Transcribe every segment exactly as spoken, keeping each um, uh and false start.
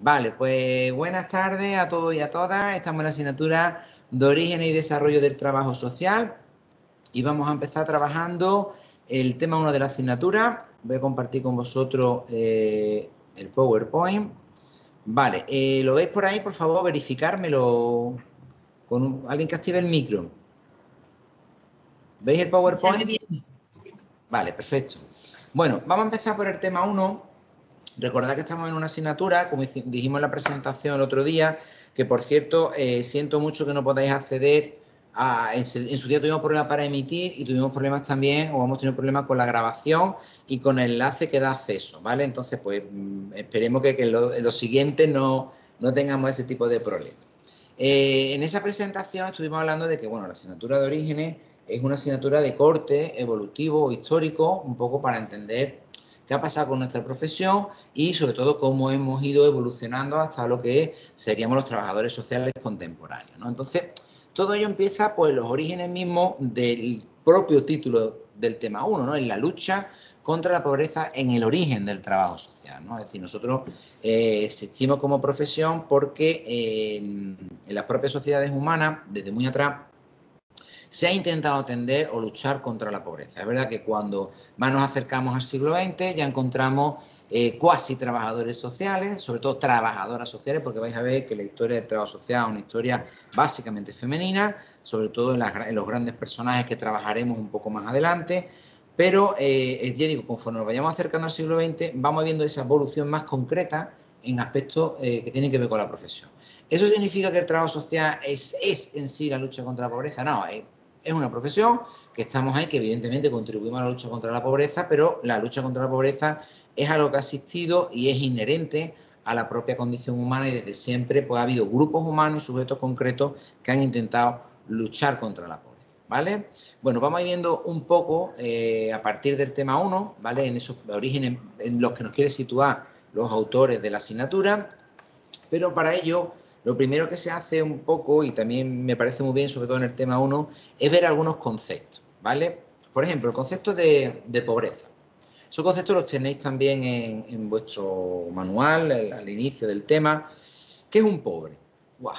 Vale, pues buenas tardes a todos y a todas. Estamos en la asignatura de Origen y Desarrollo del Trabajo Social y vamos a empezar trabajando el tema uno de la asignatura. Voy a compartir con vosotros eh, el PowerPoint. Vale, eh, ¿lo veis por ahí? Por favor, verificármelo con un, alguien que active el micro. ¿Veis el PowerPoint? Vale, perfecto. Bueno, vamos a empezar por el tema uno. Recordad que estamos en una asignatura, como dijimos en la presentación el otro día, que por cierto, eh, siento mucho que no podáis acceder a... En, en su día tuvimos problemas para emitir y tuvimos problemas también, o hemos tenido problemas con la grabación y con el enlace que da acceso, ¿vale? Entonces, pues, esperemos que, que en los lo siguientes no, no tengamos ese tipo de problemas. Eh, en esa presentación estuvimos hablando de que, bueno, la asignatura de Orígenes es una asignatura de corte evolutivo o histórico, un poco para entender qué ha pasado con nuestra profesión y sobre todo cómo hemos ido evolucionando hasta lo que seríamos los trabajadores sociales contemporáneos, ¿no? Entonces, todo ello empieza pues los orígenes mismos del propio título del tema uno, ¿no? En la lucha contra la pobreza en el origen del trabajo social, ¿no? Es decir, nosotros eh, existimos como profesión porque eh, en, en las propias sociedades humanas, desde muy atrás, se ha intentado atender o luchar contra la pobreza. Es verdad que cuando más nos acercamos al siglo veinte ya encontramos eh, cuasi trabajadores sociales, sobre todo trabajadoras sociales, porque vais a ver que la historia del trabajo social es una historia básicamente femenina, sobre todo en, las, en los grandes personajes que trabajaremos un poco más adelante. Pero, eh, ya digo, conforme nos vayamos acercando al siglo veinte, vamos viendo esa evolución más concreta en aspectos eh, que tienen que ver con la profesión. ¿Eso significa que el trabajo social es, es en sí la lucha contra la pobreza? No, es, es una profesión que estamos ahí, que evidentemente contribuimos a la lucha contra la pobreza, pero la lucha contra la pobreza es algo que ha existido y es inherente a la propia condición humana y desde siempre pues, ha habido grupos humanos y sujetos concretos que han intentado luchar contra la pobreza, ¿vale? Bueno, vamos a ir viendo un poco eh, a partir del tema uno, ¿vale? En esos orígenes en los que nos quiere situar los autores de la asignatura, pero para ello lo primero que se hace un poco, y también me parece muy bien, sobre todo en el tema uno, es ver algunos conceptos, ¿vale? Por ejemplo, el concepto de, de pobreza. Esos conceptos los tenéis también en, en vuestro manual, al, al inicio del tema. ¿Qué es un pobre? ¡Guau!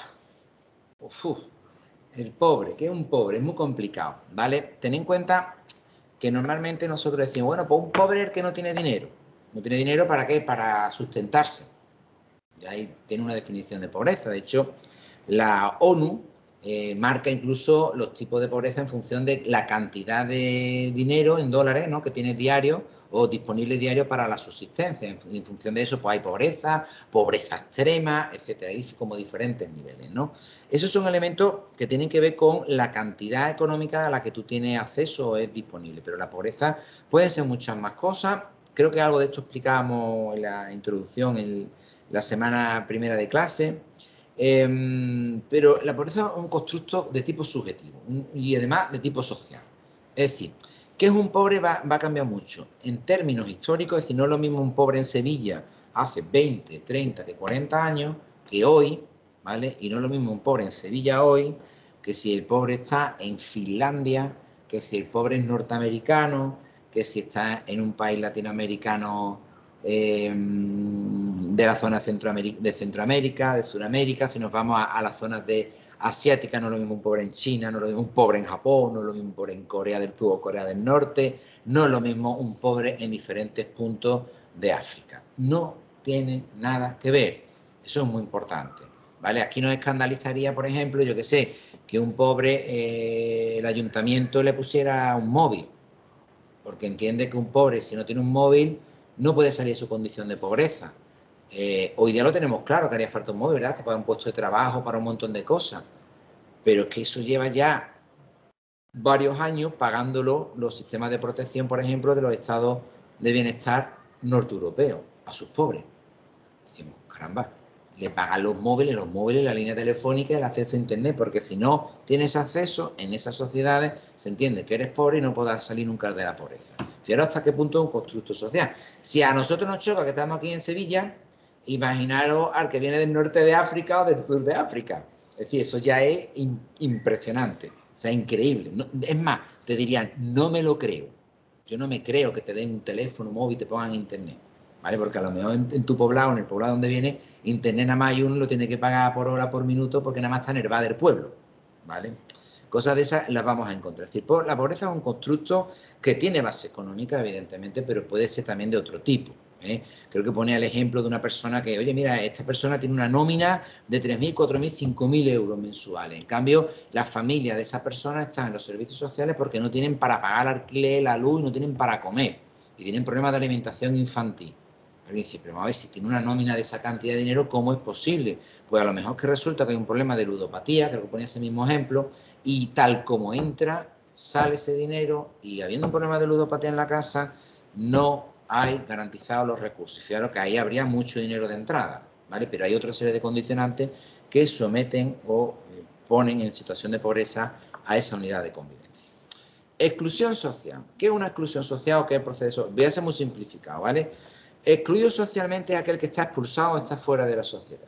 Uf, el pobre, ¿qué es un pobre? Es muy complicado, ¿vale? Tened en cuenta que normalmente nosotros decimos, bueno, pues un pobre es el que no tiene dinero. ¿No tiene dinero para qué? Para sustentarse. Y ahí tiene una definición de pobreza. De hecho, la ONU eh, marca incluso los tipos de pobreza en función de la cantidad de dinero en dólares, ¿no?, que tienes diario o disponible diario para la subsistencia. En, en función de eso, pues hay pobreza, pobreza extrema, etcétera. Hay como diferentes niveles, ¿no? Esos son elementos que tienen que ver con la cantidad económica a la que tú tienes acceso o es disponible. Pero la pobreza puede ser muchas más cosas. Creo que algo de esto explicábamos en la introducción, en la semana primera de clase. Eh, pero la pobreza es un constructo de tipo subjetivo un, y además de tipo social. Es decir, ¿qué es un pobre? Va, va a cambiar mucho. En términos históricos, es decir, no es lo mismo un pobre en Sevilla hace veinte, treinta, que cuarenta años que hoy, ¿vale? Y no es lo mismo un pobre en Sevilla hoy que si el pobre está en Finlandia, que si el pobre es norteamericano, que si está en un país latinoamericano eh, de la zona Centroamérica, de Centroamérica, de Sudamérica. Si nos vamos a, a las zonas de asiáticas, no es lo mismo un pobre en China, no es lo mismo un pobre en Japón, no es lo mismo un pobre en Corea del Sur o Corea del Norte, no es lo mismo un pobre en diferentes puntos de África. No tiene nada que ver. Eso es muy importante, ¿vale? Aquí nos escandalizaría, por ejemplo, yo que sé, que un pobre, eh, el ayuntamiento le pusiera un móvil, porque entiende que un pobre, si no tiene un móvil, no puede salir de su condición de pobreza. Eh, hoy día lo tenemos claro, que haría falta un móvil, ¿verdad? Para un puesto de trabajo, para un montón de cosas. Pero es que eso lleva ya varios años pagándolo los sistemas de protección, por ejemplo, de los estados de bienestar norteeuropeos a sus pobres. Decimos, caramba, le pagan los móviles, los móviles, la línea telefónica y el acceso a internet, porque si no tienes acceso en esas sociedades, se entiende que eres pobre y no podrás salir nunca de la pobreza. Fijaros hasta qué punto es un constructo social. Si a nosotros nos choca que estamos aquí en Sevilla, imaginaros al que viene del norte de África o del sur de África. Es decir, eso ya es impresionante, o sea, increíble. No, es más, te dirían, no me lo creo. Yo no me creo que te den un teléfono móvil y te pongan internet. ¿vale? Porque a lo mejor en, en tu poblado, en el poblado donde viene, internet nada más y uno lo tiene que pagar por hora, por minuto, porque nada más está en el bar del pueblo, ¿vale? Cosas de esas las vamos a encontrar. Es decir, la pobreza es un constructo que tiene base económica, evidentemente, pero puede ser también de otro tipo. ¿eh? Creo que ponía el ejemplo de una persona que, oye, mira, esta persona tiene una nómina de tres mil, cuatro mil, cinco mil euros mensuales. En cambio, la familia de esa persona está en los servicios sociales porque no tienen para pagar el alquiler, la luz, y no tienen para comer. Y tienen problemas de alimentación infantil. Pero dice, pero a ver, si tiene una nómina de esa cantidad de dinero, ¿cómo es posible? Pues a lo mejor que resulta que hay un problema de ludopatía, creo que ponía ese mismo ejemplo, y tal como entra, sale ese dinero, y habiendo un problema de ludopatía en la casa, no hay garantizados los recursos. Fijaros que ahí habría mucho dinero de entrada, ¿vale? Pero hay otra serie de condicionantes que someten o eh, ponen en situación de pobreza a esa unidad de convivencia. Exclusión social. ¿Qué es una exclusión social o qué es el proceso? Voy a ser muy simplificado, ¿vale? Excluido socialmente es aquel que está expulsado o está fuera de la sociedad.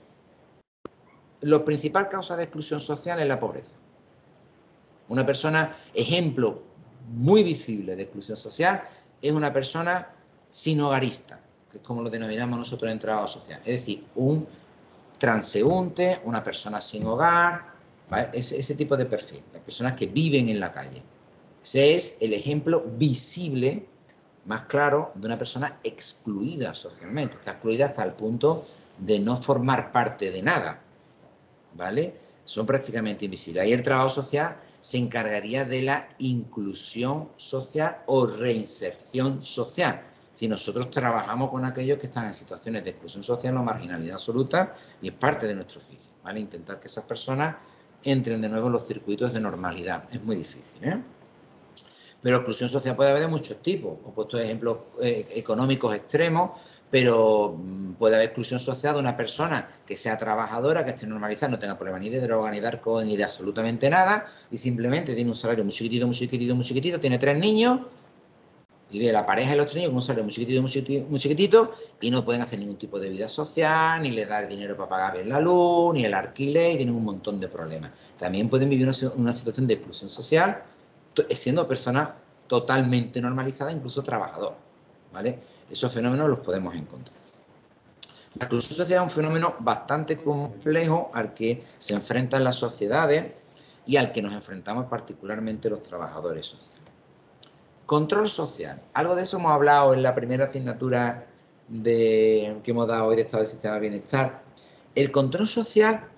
La principal causa de exclusión social es la pobreza. Una persona, ejemplo muy visible de exclusión social, es una persona sin hogarista, que es como lo denominamos nosotros en trabajo social. Es decir, un transeúnte, una persona sin hogar, ¿vale? ese, ese tipo de perfil, las personas que viven en la calle. Ese es el ejemplo visible más claro de una persona excluida socialmente. Está excluida hasta el punto de no formar parte de nada, ¿vale? Son prácticamente invisibles. Ahí el trabajo social se encargaría de la inclusión social o reinserción social. Si nosotros trabajamos con aquellos que están en situaciones de exclusión social o marginalidad absoluta, y es parte de nuestro oficio, ¿vale? Intentar que esas personas entren de nuevo en los circuitos de normalidad. Es muy difícil, ¿eh? Pero exclusión social puede haber de muchos tipos. He puesto ejemplos eh, económicos extremos, pero puede haber exclusión social de una persona que sea trabajadora, que esté normalizada, no tenga problemas ni de droga, ni de alcohol, ni de absolutamente nada, y simplemente tiene un salario muy chiquitito, muy chiquitito, muy chiquitito, tiene tres niños, y ve la pareja de los tres niños con un salario muy chiquitito, muy chiquitito, muy chiquitito, y no pueden hacer ningún tipo de vida social, ni les dar dinero para pagar bien la luz, ni el alquiler, y tienen un montón de problemas. También pueden vivir una, una situación de exclusión social, siendo personas totalmente normalizadas, incluso trabajadoras, ¿vale? Esos fenómenos los podemos encontrar. La exclusión social es un fenómeno bastante complejo al que se enfrentan las sociedades y al que nos enfrentamos particularmente los trabajadores sociales. Control social. Algo de eso hemos hablado en la primera asignatura de, que hemos dado hoy de Estado del Sistema de Bienestar. El control social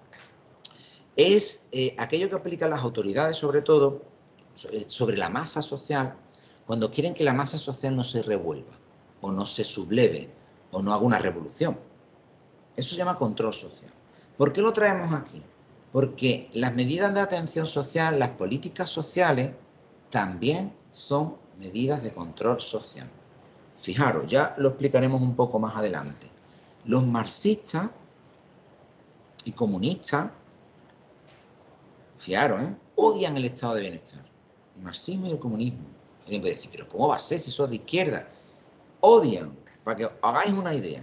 es eh, aquello que aplican las autoridades, sobre todo, sobre la masa social, cuando quieren que la masa social no se revuelva, o no se subleve, o no haga una revolución. Eso se llama control social. ¿Por qué lo traemos aquí? Porque las medidas de atención social, las políticas sociales, también son medidas de control social. Fijaros, ya lo explicaremos un poco más adelante. Los marxistas y comunistas, fijaros, ¿eh? odian el estado de bienestar. El marxismo y el comunismo. Alguien puede decir, pero ¿cómo va a ser si sos de izquierda? Odian, para que hagáis una idea.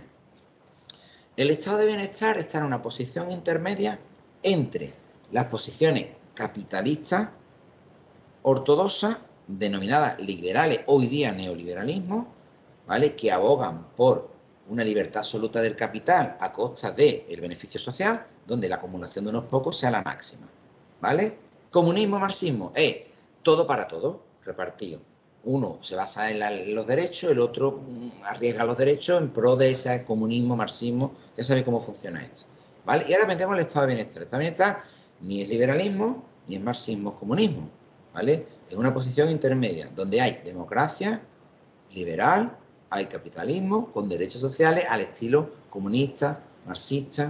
El estado de bienestar está en una posición intermedia entre las posiciones capitalistas, ortodoxas, denominadas liberales, hoy día neoliberalismo, ¿vale? Que abogan por una libertad absoluta del capital a costa del beneficio social, donde la acumulación de unos pocos sea la máxima, ¿vale? Comunismo, marxismo, es todo para todo, repartido. Uno se basa en, la, en los derechos, el otro arriesga los derechos en pro de ese comunismo, marxismo. Ya sabéis cómo funciona esto, ¿vale? Y ahora metemos el estado de bienestar. El estado de bienestar ni es liberalismo, ni es marxismo, es comunismo, ¿vale? Es una posición intermedia, donde hay democracia liberal, hay capitalismo con derechos sociales al estilo comunista, marxista.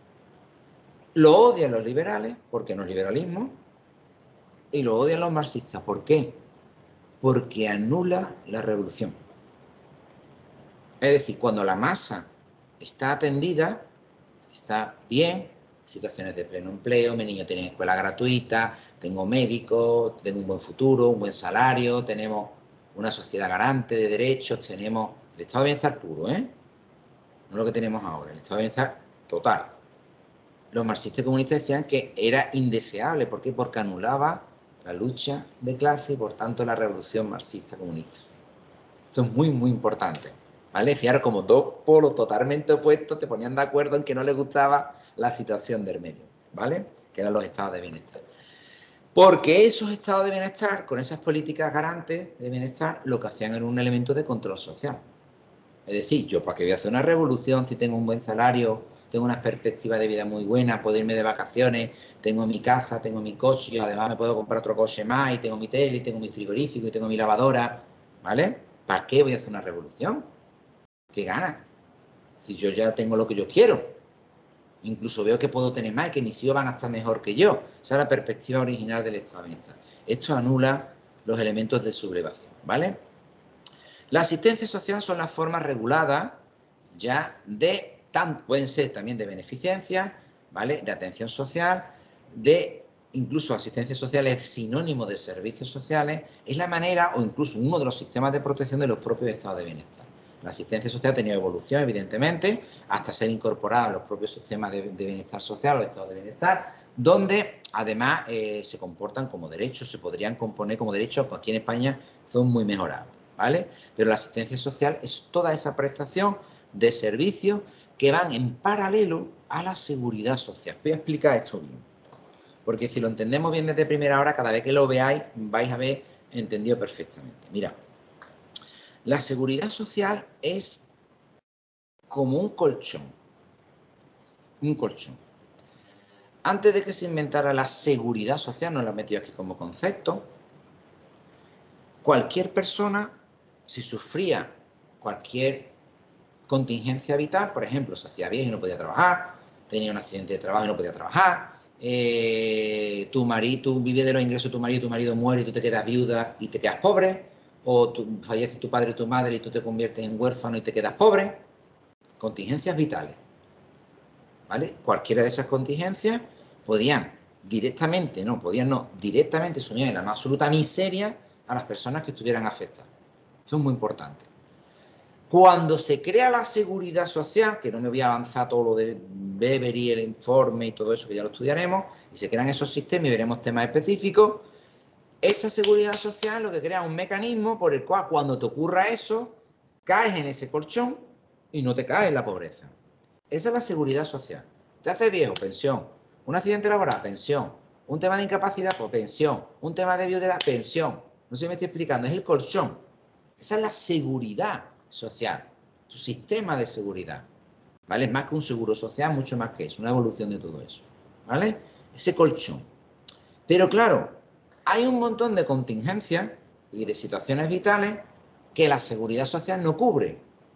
Lo odian los liberales porque no es liberalismo y lo odian los marxistas. ¿Por qué? Porque anula la revolución. Es decir, cuando la masa está atendida, está bien, situaciones de pleno empleo, mi niño tiene escuela gratuita, tengo médico, tengo un buen futuro, un buen salario, tenemos una sociedad garante de derechos, tenemos el estado de bienestar puro, ¿eh? No lo que tenemos ahora, el estado de bienestar total. Los marxistas y comunistas decían que era indeseable. ¿Por qué? Porque anulaba la lucha de clase y por tanto la revolución marxista comunista. Esto es muy, muy importante. ¿vale? Fijaros, como dos polos totalmente opuestos se ponían de acuerdo en que no les gustaba la situación del medio, ¿vale? Que eran los estados de bienestar. Porque esos estados de bienestar, con esas políticas garantes de bienestar, lo que hacían era un elemento de control social. Es decir, yo para qué voy a hacer una revolución si tengo un buen salario, tengo unas perspectivas de vida muy buenas, puedo irme de vacaciones, tengo mi casa, tengo mi coche, y además me puedo comprar otro coche más, y tengo mi tele, y tengo mi frigorífico, y tengo mi lavadora, ¿vale? ¿Para qué voy a hacer una revolución? ¿Qué gana? Si yo ya tengo lo que yo quiero. Incluso veo que puedo tener más y que mis hijos van a estar mejor que yo. Esa es la perspectiva original del estado de bienestar. Esto anula los elementos de sublevación, ¿vale? La asistencia social son las formas reguladas ya de, tan, pueden ser también de beneficencia, ¿vale? De atención social, de incluso asistencia social es sinónimo de servicios sociales, es la manera o incluso uno de los sistemas de protección de los propios estados de bienestar. La asistencia social ha tenido evolución, evidentemente, hasta ser incorporada a los propios sistemas de, de bienestar social, los estados de bienestar, donde además eh, se comportan como derechos, se podrían componer como derechos, que aquí en España son muy mejorables, ¿vale? Pero la asistencia social es toda esa prestación de servicios que van en paralelo a la seguridad social. Voy a explicar esto bien, porque si lo entendemos bien desde primera hora, cada vez que lo veáis, vais a ver entendido perfectamente. Mira, la seguridad social es como un colchón, un colchón. Antes de que se inventara la seguridad social, nos la he metido aquí como concepto, cualquier persona, si sufría cualquier contingencia vital, por ejemplo, se hacía viejo y no podía trabajar, tenía un accidente de trabajo y no podía trabajar, eh, tu marido, tú vives de los ingresos de tu marido, tu marido muere y tú te quedas viuda y te quedas pobre, o tu, fallece tu padre o tu madre y tú te conviertes en huérfano y te quedas pobre. Contingencias vitales, ¿vale? Cualquiera de esas contingencias podían directamente, no, podían no, directamente sumir en la más absoluta miseria a las personas que estuvieran afectadas. Eso es muy importante. Cuando se crea la seguridad social, que no me voy a avanzar todo lo de Bevery, el informe y todo eso, que ya lo estudiaremos, y se crean esos sistemas y veremos temas específicos, esa seguridad social lo que crea es un mecanismo por el cual cuando te ocurra eso, caes en ese colchón y no te caes en la pobreza. Esa es la seguridad social. Te haces viejo, pensión. Un accidente laboral, pensión. Un tema de incapacidad, pues pensión. Un tema de viudedad, pensión. No sé si me estoy explicando, es el colchón. Esa es la seguridad social, tu sistema de seguridad, ¿vale? Es más que un seguro social, mucho más que eso, una evolución de todo eso, ¿vale? Ese colchón. Pero claro, hay un montón de contingencias y de situaciones vitales que la seguridad social no cubre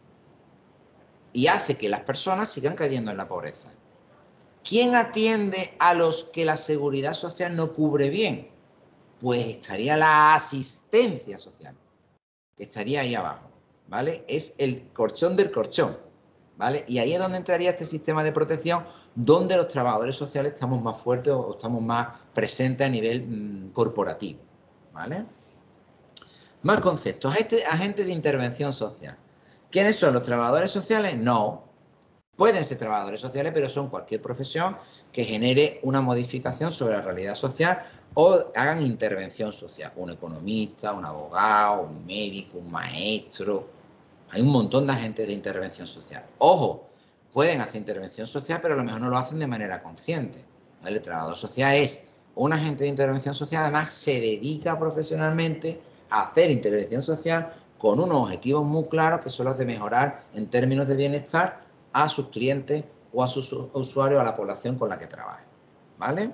y hace que las personas sigan cayendo en la pobreza. ¿Quién atiende a los que la seguridad social no cubre bien? Pues estaría la asistencia social, que estaría ahí abajo, ¿vale? Es el colchón del colchón, ¿vale? Y ahí es donde entraría este sistema de protección, donde los trabajadores sociales estamos más fuertes o estamos más presentes a nivel mmm, corporativo, ¿vale? Más conceptos. Agentes de intervención social. ¿Quiénes son los trabajadores sociales? No. Pueden ser trabajadores sociales, pero son cualquier profesión que genere una modificación sobre la realidad social o hagan intervención social. Un economista, un abogado, un médico, un maestro. Hay un montón de agentes de intervención social. Ojo, pueden hacer intervención social, pero a lo mejor no lo hacen de manera consciente, ¿vale? El trabajador social es un agente de intervención social, además se dedica profesionalmente a hacer intervención social con unos objetivos muy claros que son los de mejorar en términos de bienestar a sus clientes o a sus usuarios, a la población con la que trabaja, ¿vale?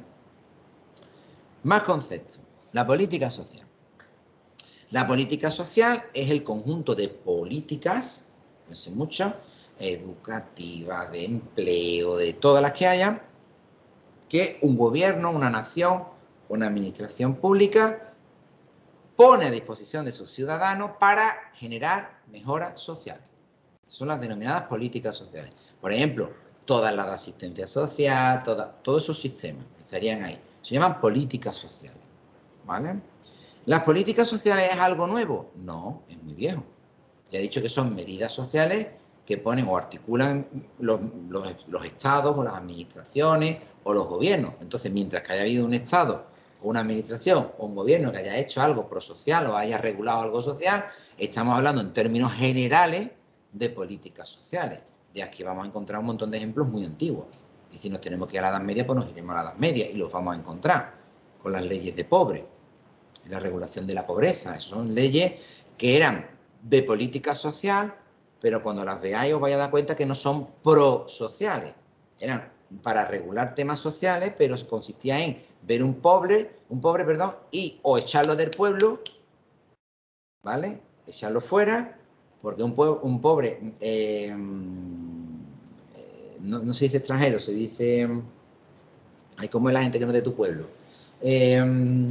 Más conceptos. La política social. La política social es el conjunto de políticas, no sé mucho, educativas, de empleo, de todas las que haya, que un gobierno, una nación, una administración pública pone a disposición de sus ciudadanos para generar mejoras sociales. Son las denominadas políticas sociales. Por ejemplo, todas las de asistencia social, toda, todos esos sistemas estarían ahí. Se llaman políticas sociales, ¿vale? ¿Las políticas sociales es algo nuevo? No, es muy viejo. Ya he dicho que son medidas sociales que ponen o articulan los, los, los estados o las administraciones o los gobiernos. Entonces, mientras que haya habido un estado o una administración o un gobierno que haya hecho algo prosocial o haya regulado algo social, estamos hablando en términos generales de políticas sociales. De aquí vamos a encontrar un montón de ejemplos muy antiguos. Y si nos tenemos que ir a la Edad Media, pues nos iremos a la Edad Media y los vamos a encontrar con las leyes de pobre, la regulación de la pobreza. Esas son leyes que eran de política social, pero cuando las veáis os vais a dar cuenta que no son prosociales. Eran para regular temas sociales, pero consistía en ver un pobre, un pobre, perdón, y o echarlo del pueblo, ¿vale? Echarlo fuera, porque un, un pobre, eh, no, no se dice extranjero, se dice, ay, ¿cómo es la gente que no es de tu pueblo? Eh,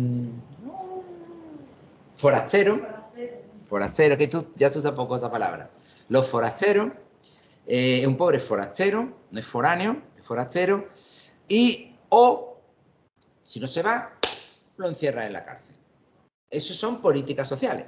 forastero, forastero, que tú ya se usa poco esa palabra. Los forasteros, eh, un pobre forastero, no es foráneo, es forastero, y o, si no se va, lo encierra en la cárcel. Eso son políticas sociales.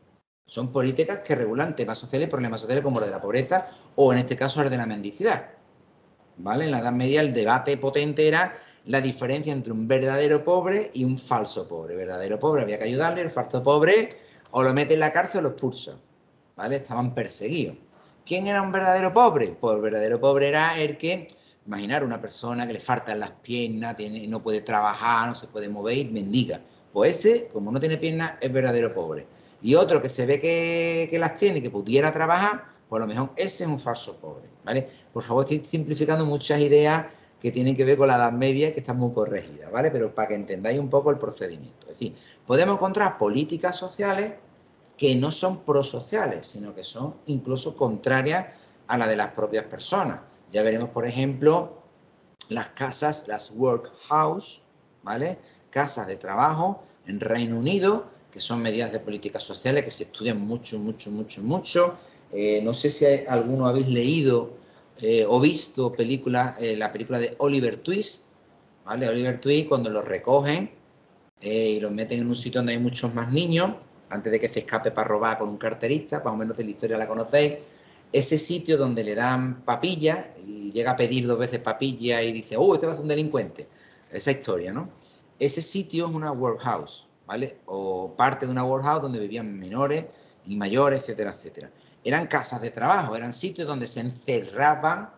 Son políticas que regulan temas sociales y problemas sociales como el de la pobreza o, en este caso, el de la mendicidad. ¿Vale? En la Edad Media el debate potente era la diferencia entre un verdadero pobre y un falso pobre. El verdadero pobre había que ayudarle, el falso pobre o lo mete en la cárcel o lo expulsa. ¿Vale? Estaban perseguidos. ¿Quién era un verdadero pobre? Pues el verdadero pobre era el que, imaginar una persona que le faltan las piernas, tiene, no puede trabajar, no se puede mover y mendiga. Pues ese, como no tiene piernas, es verdadero pobre. Y otro que se ve que, que las tiene, que pudiera trabajar, pues a lo mejor ese es un falso pobre, ¿vale? Por favor, estoy simplificando muchas ideas que tienen que ver con la Edad Media, que están muy corregidas, ¿vale? Pero para que entendáis un poco el procedimiento. Es decir, podemos encontrar políticas sociales que no son prosociales, sino que son incluso contrarias a la de las propias personas. Ya veremos, por ejemplo, las casas, las workhouse, ¿vale? Casas de trabajo en Reino Unido, que son medidas de políticas sociales que se estudian mucho, mucho, mucho, mucho. Eh, no sé si hay, alguno habéis leído eh, o visto película, eh, la película de Oliver Twist, ¿vale? Oliver Twist, cuando los recogen eh, y los meten en un sitio donde hay muchos más niños, antes de que se escape para robar con un carterista, más o menos de la historia la conocéis. Ese sitio donde le dan papilla y llega a pedir dos veces papilla y dice, ¡uh, este va a ser un delincuente! Esa historia, ¿no? Ese sitio es una workhouse, ¿vale? O parte de una workhouse donde vivían menores y mayores, etcétera, etcétera. Eran casas de trabajo, eran sitios donde se encerraban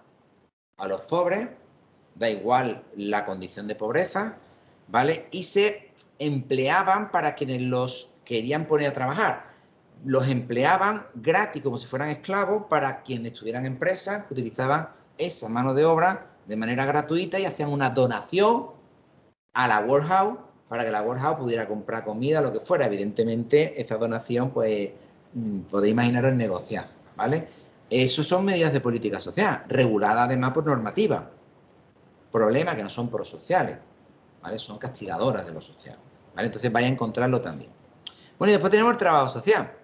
a los pobres, da igual la condición de pobreza, ¿vale? Y se empleaban para quienes los querían poner a trabajar. Los empleaban gratis, como si fueran esclavos, para quienes tuvieran empresas que utilizaban esa mano de obra de manera gratuita y hacían una donación a la warehouse para que la warehouse pudiera comprar comida, lo que fuera. Evidentemente, esa donación, pues, podéis imaginaros el negociazo, ¿vale? Eso son medidas de política social, reguladas además por normativa. Problema que no son prosociales, ¿vale? Son castigadoras de lo social, ¿vale? Entonces vaya a encontrarlo también. Bueno, y después tenemos el trabajo social.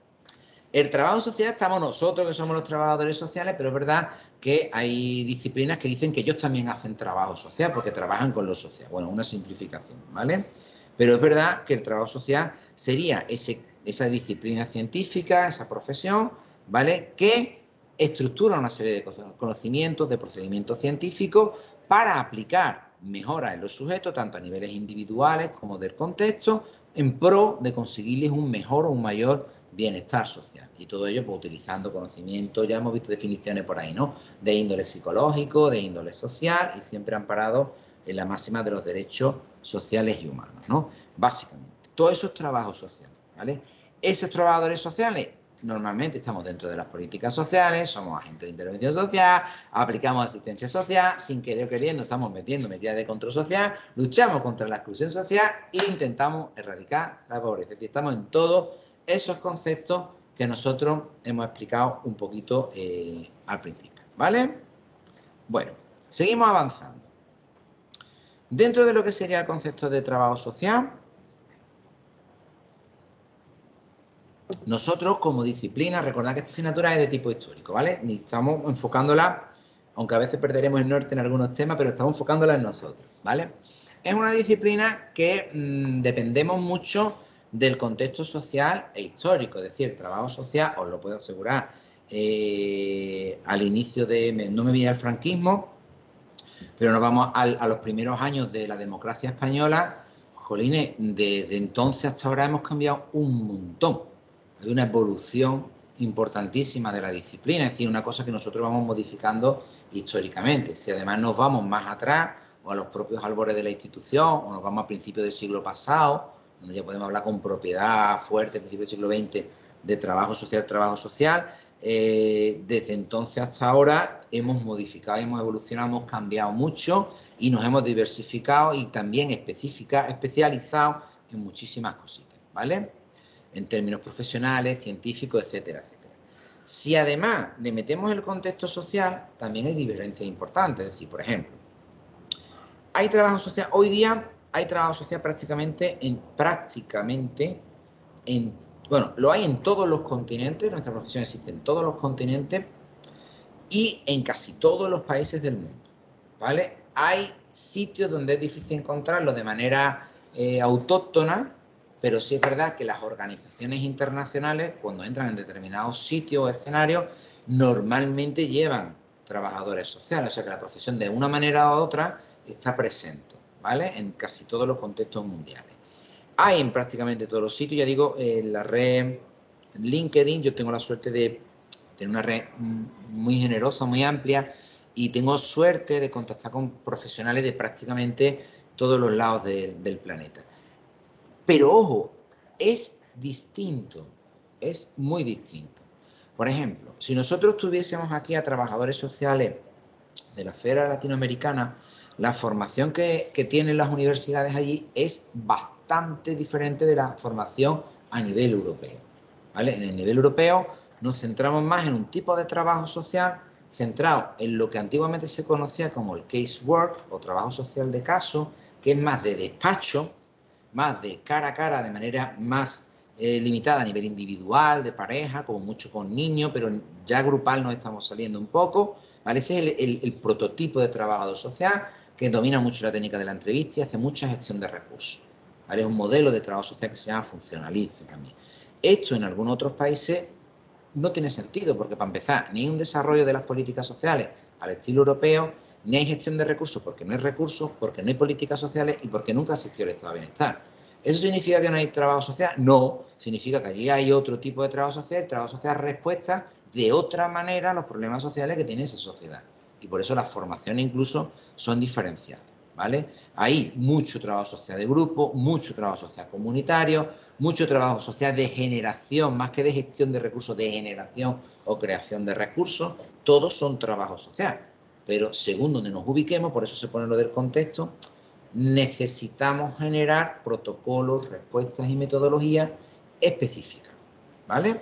El trabajo social estamos nosotros, que somos los trabajadores sociales, pero es verdad que hay disciplinas que dicen que ellos también hacen trabajo social, porque trabajan con lo social. Bueno, una simplificación, ¿vale? Pero es verdad que el trabajo social sería ese, esa disciplina científica, esa profesión, ¿vale? Que estructura una serie de conocimientos, de procedimientos científicos para aplicar mejoras en los sujetos, tanto a niveles individuales como del contexto, en pro de conseguirles un mejor o un mayor bienestar social. Y todo ello pues utilizando conocimientos, ya hemos visto definiciones por ahí, ¿no? De índole psicológico, de índole social y siempre amparado en la máxima de los derechos sociales y humanos, ¿no? Básicamente, todo eso es trabajo social, ¿vale? Esos trabajadores sociales normalmente estamos dentro de las políticas sociales, somos agentes de intervención social, aplicamos asistencia social, sin querer o queriendo estamos metiendo medidas de control social, luchamos contra la exclusión social e intentamos erradicar la pobreza. Es decir, estamos en todos esos conceptos que nosotros hemos explicado un poquito eh, al principio, ¿vale? Bueno, seguimos avanzando. Dentro de lo que sería el concepto de trabajo social, nosotros, como disciplina, recordad que esta asignatura es de tipo histórico, ¿vale? Y estamos enfocándola, aunque a veces perderemos el norte en algunos temas, pero estamos enfocándola en nosotros, ¿vale? Es una disciplina que mmm, dependemos mucho del contexto social e histórico, es decir, el trabajo social, os lo puedo asegurar, eh, al inicio de, no me viene el franquismo, pero nos vamos al, a los primeros años de la democracia española, jolines, desde entonces hasta ahora hemos cambiado un montón. Hay una evolución importantísima de la disciplina, es decir, una cosa que nosotros vamos modificando históricamente. Si además nos vamos más atrás, o a los propios albores de la institución, o nos vamos a principios del siglo pasado, donde ya podemos hablar con propiedad fuerte, principios del siglo veinte, de trabajo social, trabajo social, eh, desde entonces hasta ahora hemos modificado, hemos evolucionado, hemos cambiado mucho y nos hemos diversificado y también especializado en muchísimas cositas, ¿vale? En términos profesionales, científicos, etcétera, etcétera. Si además le metemos el contexto social, también hay diferencias importantes. Es decir, por ejemplo, hay trabajo social, hoy día hay trabajo social prácticamente en, prácticamente en, bueno, lo hay en todos los continentes, nuestra profesión existe en todos los continentes y en casi todos los países del mundo, ¿vale? Hay sitios donde es difícil encontrarlo de manera eh, autóctona, pero sí es verdad que las organizaciones internacionales, cuando entran en determinados sitios o escenarios, normalmente llevan trabajadores sociales, o sea que la profesión de una manera u otra está presente, ¿vale? En casi todos los contextos mundiales. Hay en prácticamente todos los sitios, ya digo, en la red LinkedIn, yo tengo la suerte de tener una red muy generosa, muy amplia, y tengo suerte de contactar con profesionales de prácticamente todos los lados de, del planeta. Pero ojo, es distinto, es muy distinto. Por ejemplo, si nosotros tuviésemos aquí a trabajadores sociales de la esfera latinoamericana, la formación que, que tienen las universidades allí es bastante diferente de la formación a nivel europeo, ¿vale? En el nivel europeo nos centramos más en un tipo de trabajo social centrado en lo que antiguamente se conocía como el casework o trabajo social de caso, que es más de despacho, más de cara a cara, de manera más eh, limitada a nivel individual, de pareja, como mucho con niños, pero ya grupal nos estamos saliendo un poco, ¿vale? Ese es el, el, el prototipo de trabajador social que domina mucho la técnica de la entrevista y hace mucha gestión de recursos, ¿vale? Es un modelo de trabajo social que se llama funcionalista también. Esto en algunos otros países no tiene sentido, porque para empezar, ni hay un desarrollo de las políticas sociales al estilo europeo, ni hay gestión de recursos porque no hay recursos, porque no hay políticas sociales y porque nunca asistió el estado de bienestar. ¿Eso significa que no hay trabajo social? No, significa que allí hay otro tipo de trabajo social, el trabajo social respuesta de otra manera a los problemas sociales que tiene esa sociedad. Y por eso las formaciones incluso son diferenciadas, ¿vale? Hay mucho trabajo social de grupo, mucho trabajo social comunitario, mucho trabajo social de generación, más que de gestión de recursos, de generación o creación de recursos, todos son trabajo social. Pero según donde nos ubiquemos, por eso se pone lo del contexto, necesitamos generar protocolos, respuestas y metodologías específicas, ¿vale?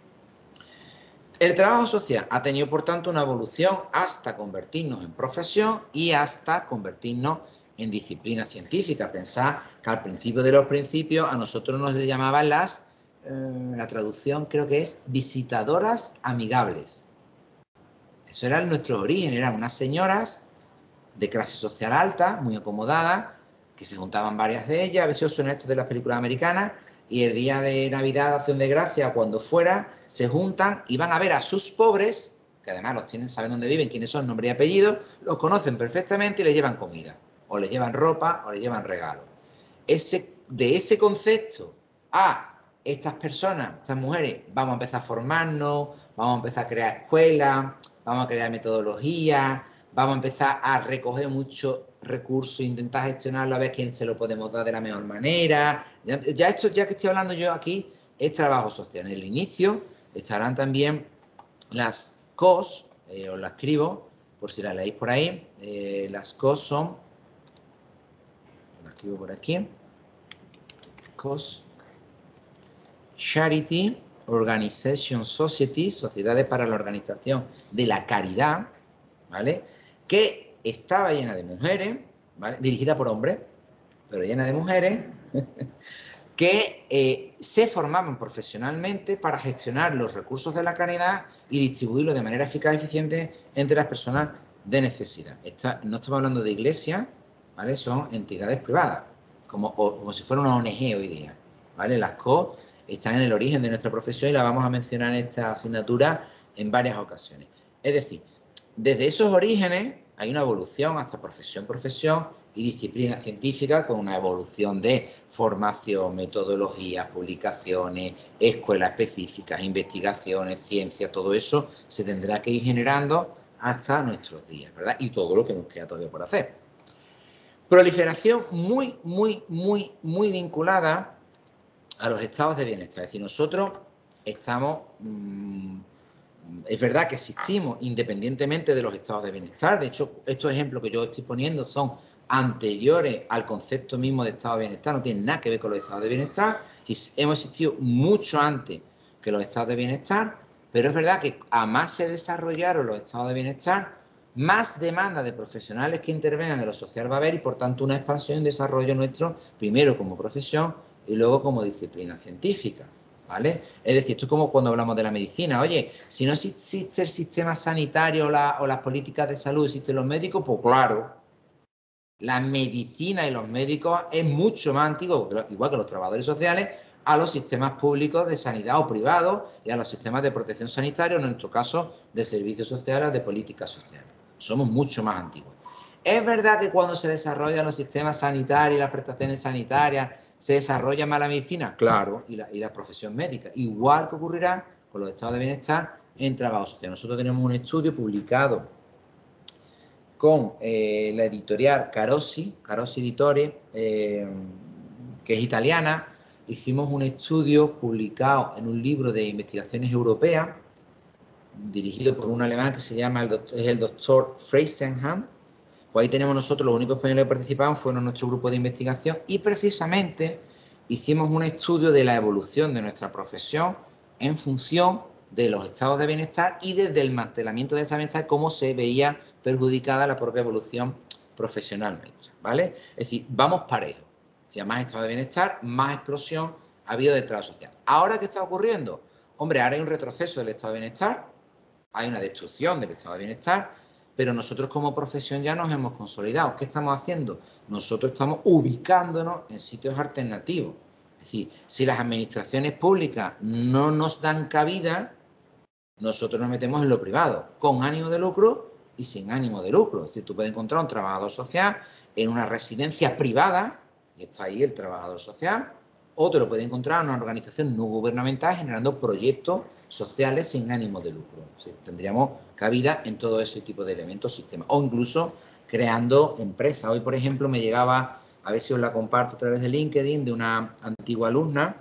El trabajo social ha tenido, por tanto, una evolución hasta convertirnos en profesión y hasta convertirnos en disciplina científica. Pensad que al principio de los principios a nosotros nos llamaban las, eh, la traducción creo que es visitadoras amigables. Eso era nuestro origen, eran unas señoras de clase social alta, muy acomodadas, que se juntaban varias de ellas, a ver si os suena esto de las películas americanas, y el día de Navidad, Acción de Gracia, cuando fuera, se juntan y van a ver a sus pobres, que además los tienen, saben dónde viven, quiénes son, nombre y apellido, los conocen perfectamente y les llevan comida, o les llevan ropa, o les llevan regalos. Ese, de ese concepto a estas personas, estas mujeres, vamos a empezar a formarnos, vamos a empezar a crear escuelas, vamos a crear metodologías, vamos a empezar a recoger mucho recursos, intentar gestionarlo, a ver quién se lo podemos dar de la mejor manera. Ya, ya esto, ya que estoy hablando yo aquí, es trabajo social. En el inicio estarán también las C O S, eh, os las escribo, por si las leéis por ahí. Eh, las C O S son, las escribo por aquí, C O S, Charity Organization Society, sociedades para la organización de la caridad, ¿vale? Que estaba llena de mujeres, ¿vale? Dirigida por hombres, pero llena de mujeres, que eh, se formaban profesionalmente para gestionar los recursos de la caridad y distribuirlos de manera eficaz y eficiente entre las personas de necesidad. Esta, no estamos hablando de iglesias, ¿vale? Son entidades privadas, como, o, como si fuera una O N G hoy día, ¿vale? Las C O están en el origen de nuestra profesión y la vamos a mencionar en esta asignatura en varias ocasiones. Es decir, desde esos orígenes hay una evolución hasta profesión, profesión, y disciplinas científicas con una evolución de formación, metodologías, publicaciones, escuelas específicas, investigaciones, ciencia, todo eso se tendrá que ir generando hasta nuestros días, ¿verdad? Y todo lo que nos queda todavía por hacer. Proliferación muy, muy, muy, muy vinculada a los estados de bienestar. Es decir, nosotros estamos... Mmm, es verdad que existimos independientemente de los estados de bienestar. De hecho, estos ejemplos que yo estoy poniendo son anteriores al concepto mismo de estado de bienestar, no tienen nada que ver con los estados de bienestar. Y hemos existido mucho antes que los estados de bienestar, pero es verdad que a más se desarrollaron los estados de bienestar, más demanda de profesionales que intervengan en lo social va a haber y, por tanto, una expansión y desarrollo nuestro, primero como profesión y luego como disciplina científica. ¿Vale? Es decir, esto es como cuando hablamos de la medicina. Oye, si no existe el sistema sanitario o, la, o las políticas de salud, existen los médicos, pues claro, la medicina y los médicos es mucho más antiguo, igual que los trabajadores sociales, a los sistemas públicos de sanidad o privados y a los sistemas de protección sanitaria, en nuestro caso, de servicios sociales o de políticas sociales. Somos mucho más antiguos. Es verdad que cuando se desarrollan los sistemas sanitarios y las prestaciones sanitarias, ¿se desarrolla más la medicina? Claro, y la, y la profesión médica. Igual que ocurrirá con los estados de bienestar en trabajo social. Nosotros tenemos un estudio publicado con eh, la editorial Carosi, Carosi Editore, eh, que es italiana. Hicimos un estudio publicado en un libro de investigaciones europeas, dirigido por un alemán que se llama el doctor, es el doctor Freisenham. Pues ahí tenemos nosotros, los únicos españoles que participaban fueron nuestro grupo de investigación y precisamente hicimos un estudio de la evolución de nuestra profesión en función de los estados de bienestar y desde el mantenimiento de esta bienestar cómo se veía perjudicada la propia evolución profesional nuestra, ¿vale? Es decir, vamos parejos. Si hay más estado de bienestar, más explosión ha habido del trabajo social. ¿Ahora qué está ocurriendo? Hombre, ahora hay un retroceso del estado de bienestar, hay una destrucción del estado de bienestar, pero nosotros como profesión ya nos hemos consolidado. ¿Qué estamos haciendo? Nosotros estamos ubicándonos en sitios alternativos. Es decir, si las administraciones públicas no nos dan cabida, nosotros nos metemos en lo privado, con ánimo de lucro y sin ánimo de lucro. Es decir, tú puedes encontrar un trabajador social en una residencia privada, y está ahí el trabajador social, o te lo puedes encontrar en una organización no gubernamental generando proyectos sociales sin ánimo de lucro. O sea, tendríamos cabida en todo ese tipo de elementos, sistemas, o incluso creando empresas. Hoy, por ejemplo, me llegaba, a ver si os la comparto a través de LinkedIn, de una antigua alumna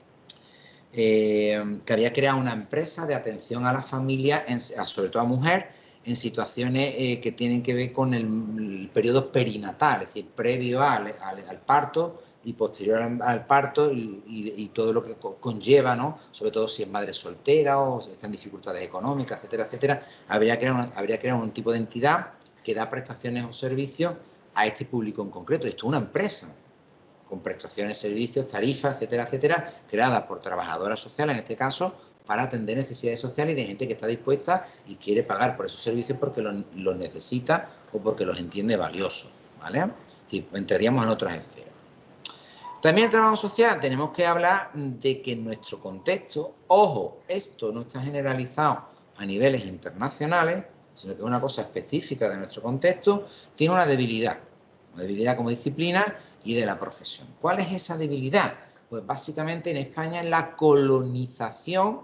eh, que había creado una empresa de atención a la familia, en, sobre todo a mujer, en situaciones eh, que tienen que ver con el, el periodo perinatal, es decir, previo al, al, al parto y posterior al, al parto y, y, y todo lo que conlleva, ¿no? Sobre todo si es madre soltera o si está en dificultades económicas, etcétera, etcétera. Habría que crear habría crear un tipo de entidad que da prestaciones o servicios a este público en concreto. Esto es una empresa con prestaciones, servicios, tarifas, etcétera, etcétera, creadas por trabajadoras sociales, en este caso, para atender necesidades sociales y de gente que está dispuesta y quiere pagar por esos servicios porque los, los necesita o porque los entiende valiosos, ¿vale? Es decir, entraríamos en otras esferas. También el trabajo social, tenemos que hablar de que en nuestro contexto, ojo, esto no está generalizado a niveles internacionales, sino que es una cosa específica de nuestro contexto, tiene una debilidad, una debilidad como disciplina y de la profesión. ¿Cuál es esa debilidad? Pues básicamente en España es la colonización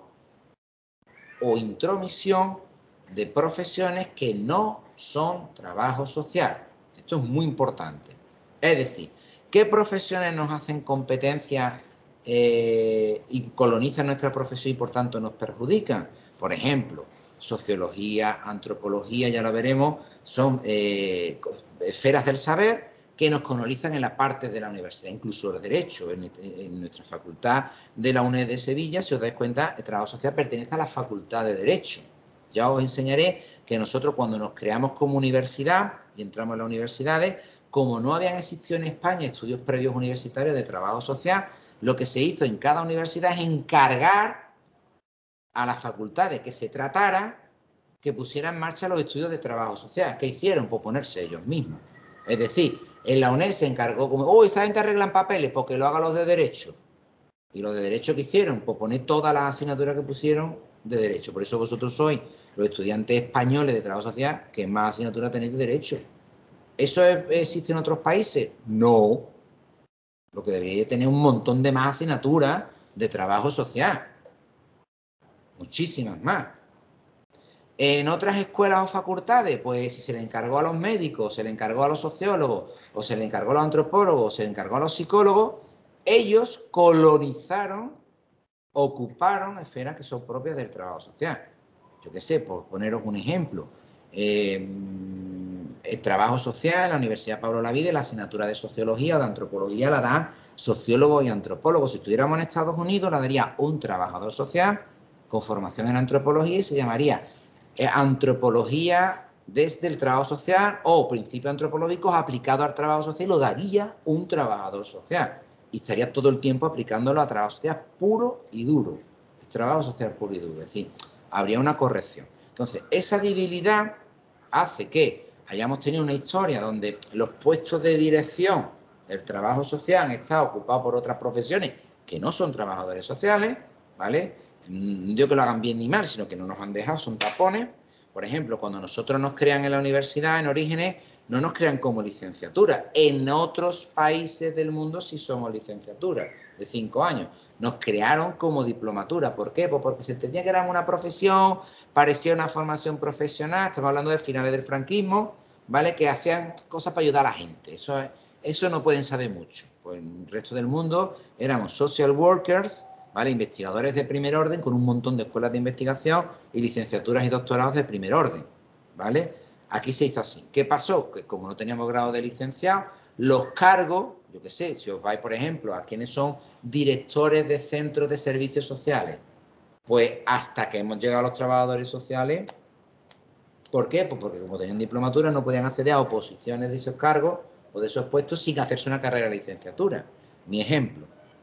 o intromisión de profesiones que no son trabajo social. Esto es muy importante. Es decir, ¿qué profesiones nos hacen competencia eh, y colonizan nuestra profesión y por tanto nos perjudican? Por ejemplo, sociología, antropología, ya lo veremos, son eh, esferas del saber que nos colonizan en la parte de la universidad, incluso el derecho. En, en nuestra facultad de la UNED de Sevilla, si os dais cuenta, el trabajo social pertenece a la facultad de Derecho. Ya os enseñaré que nosotros cuando nos creamos como universidad y entramos en las universidades, como no habían existido en España estudios previos universitarios de trabajo social, lo que se hizo en cada universidad es encargar a la facultad de que se tratara que pusiera en marcha los estudios de trabajo social. ¿Qué hicieron? Pues ponerse ellos mismos. Es decir, en la UNED se encargó como, oh, esta gente arreglan papeles, porque lo hagan los de Derecho. ¿Y los de Derecho qué hicieron? Pues poner todas las asignaturas que pusieron de Derecho. Por eso vosotros sois los estudiantes españoles de trabajo social que más asignaturas tenéis de Derecho. ¿Eso es, existe en otros países? No. Lo que debería tener un montón de más asignaturas de trabajo social. Muchísimas más. En otras escuelas o facultades, pues si se le encargó a los médicos, se le encargó a los sociólogos, o se le encargó a los antropólogos, o se le encargó a los psicólogos, ellos colonizaron, ocuparon esferas que son propias del trabajo social. Yo qué sé, por poneros un ejemplo, eh, el trabajo social en la Universidad Pablo Olavide, la asignatura de sociología o de antropología la dan sociólogos y antropólogos. Si estuviéramos en Estados Unidos, la daría un trabajador social con formación en antropología y se llamaría eh, antropología desde el trabajo social o principios antropológicos aplicados al trabajo social, lo daría un trabajador social y estaría todo el tiempo aplicándolo a trabajo social puro y duro. Es trabajo social puro y duro, es decir, habría una corrección. Entonces, esa debilidad hace que hayamos tenido una historia donde los puestos de dirección del trabajo social han estado ocupados por otras profesiones que no son trabajadores sociales, ¿vale? No digo que lo hagan bien ni mal, sino que no nos han dejado, son tapones. Por ejemplo, cuando nosotros nos crean en la universidad, en Orígenes, no nos crean como licenciatura. En otros países del mundo sí somos licenciatura, de cinco años. Nos crearon como diplomatura. ¿Por qué? Pues porque se entendía que era una profesión, parecía una formación profesional, estamos hablando de finales del franquismo, ¿vale? Que hacían cosas para ayudar a la gente. Eso, es, eso no pueden saber mucho. Pues en el resto del mundo éramos social workers, ¿vale? Investigadores de primer orden con un montón de escuelas de investigación y licenciaturas y doctorados de primer orden, ¿vale? Aquí se hizo así. ¿Qué pasó? Que como no teníamos grado de licenciado, los cargos, yo qué sé, si os vais, por ejemplo, a quienes son directores de centros de servicios sociales, pues hasta que hemos llegado a los trabajadores sociales, ¿por qué? Pues porque como tenían diplomatura no podían acceder a oposiciones de esos cargos o de esos puestos sin hacerse una carrera de licenciatura. Mi ejemplo.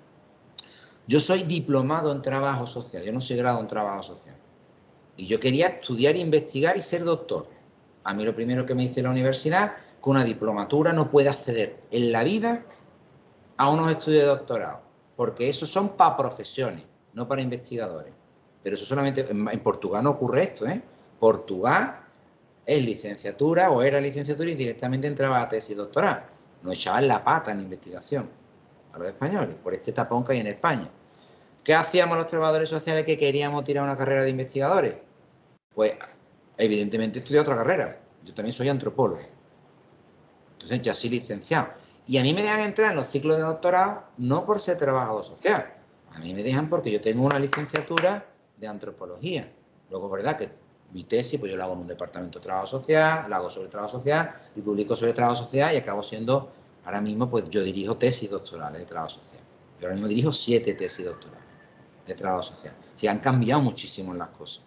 Yo soy diplomado en trabajo social, yo no soy grado en trabajo social. Y yo quería estudiar, investigar y ser doctor. A mí lo primero que me dice la universidad, que una diplomatura no puede acceder en la vida a unos estudios de doctorado, porque esos son para profesiones, no para investigadores. Pero eso solamente, en, en Portugal no ocurre esto, ¿eh? Portugal es licenciatura o era licenciatura y directamente entraba a tesis doctoral. No echaban la pata en investigación a los españoles, por este tapón que hay en España. ¿Qué hacíamos los trabajadores sociales que queríamos tirar una carrera de investigadores? Pues evidentemente estudié otra carrera. Yo también soy antropólogo. Entonces ya soy licenciado. Y a mí me dejan entrar en los ciclos de doctorado no por ser trabajador social. A mí me dejan porque yo tengo una licenciatura de antropología. Luego es verdad que mi tesis, pues yo la hago en un departamento de trabajo social, la hago sobre trabajo social y publico sobre trabajo social y acabo siendo, ahora mismo, pues yo dirijo tesis doctorales de trabajo social. Yo ahora mismo dirijo siete tesis doctorales de trabajo social. Sí, han cambiado muchísimo las cosas.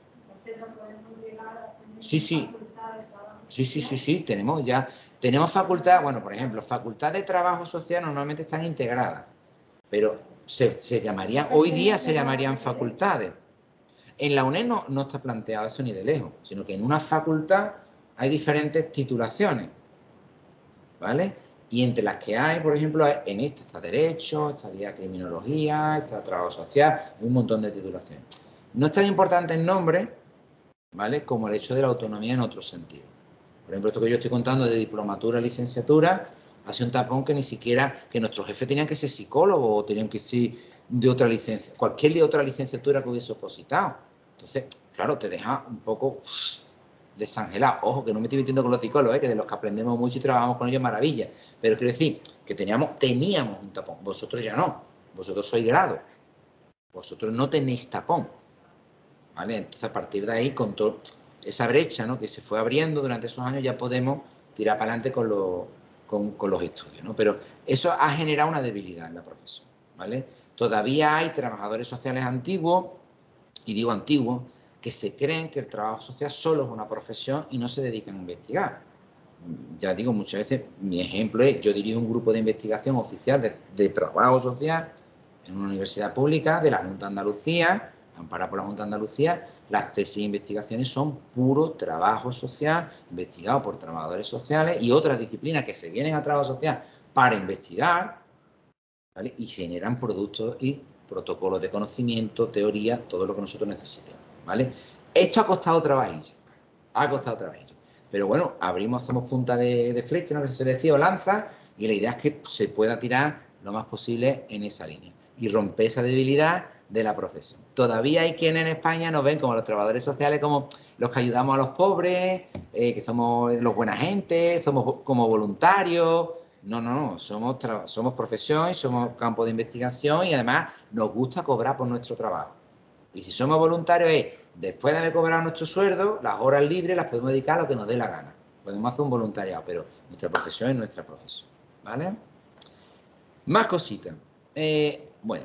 Sí, sí. Sí, sí, sí, sí, tenemos ya, tenemos facultad, bueno, por ejemplo, facultad de trabajo social normalmente están integradas, pero se, se llamarían, hoy día se llamarían facultades. En la UNED no, no está planteado eso ni de lejos, sino que en una facultad hay diferentes titulaciones, ¿vale? Y entre las que hay, por ejemplo, en esta está Derecho, estaría Criminología, está Trabajo Social, un montón de titulaciones. No es tan importante el nombre, ¿vale? Como el hecho de la autonomía en otro sentido. Por ejemplo, esto que yo estoy contando de diplomatura, licenciatura, hace un tapón que ni siquiera, que nuestros jefes tenían que ser psicólogos o tenían que ser de otra licencia, cualquier de otra licenciatura que hubiese opositado. Entonces, claro, te deja un poco uff, desangelado. Ojo, que no me estoy metiendo con los psicólogos, ¿eh? Que de los que aprendemos mucho y trabajamos con ellos, maravilla. Pero quiero decir que teníamos, teníamos un tapón. Vosotros ya no. Vosotros sois grado. Vosotros no tenéis tapón. ¿Vale? Entonces, a partir de ahí, con todo esa brecha, ¿no?, que se fue abriendo durante esos años, ya podemos tirar para adelante con, lo, con, con los estudios, ¿no? Pero eso ha generado una debilidad en la profesión, ¿vale? Todavía hay trabajadores sociales antiguos, y digo antiguos, que se creen que el trabajo social solo es una profesión y no se dedican a investigar. Ya digo, muchas veces, mi ejemplo es, yo dirijo un grupo de investigación oficial de, de trabajo social en una universidad pública de la Junta de Andalucía, amparada por la Junta de Andalucía. Las tesis e investigaciones son puro trabajo social, investigado por trabajadores sociales y otras disciplinas que se vienen a trabajo social para investigar, ¿vale? Y generan productos y protocolos de conocimiento, teoría, todo lo que nosotros necesitemos, ¿vale? Esto ha costado trabajillo, ha costado trabajillo. pero bueno, abrimos, hacemos punta de, de flecha, ¿no?, que se suele decir, o lanza, y la idea es que se pueda tirar lo más posible en esa línea y romper esa debilidad de la profesión. Todavía hay quienes en España nos ven como los trabajadores sociales, como los que ayudamos a los pobres, eh, que somos los buena gente, somos como voluntarios. No, no, no, somos, somos profesión, somos campo de investigación y además nos gusta cobrar por nuestro trabajo. Y si somos voluntarios es, después de haber cobrado nuestro sueldo, las horas libres las podemos dedicar a lo que nos dé la gana. Podemos hacer un voluntariado, pero nuestra profesión es nuestra profesión, ¿vale? Más cositas. Eh, bueno,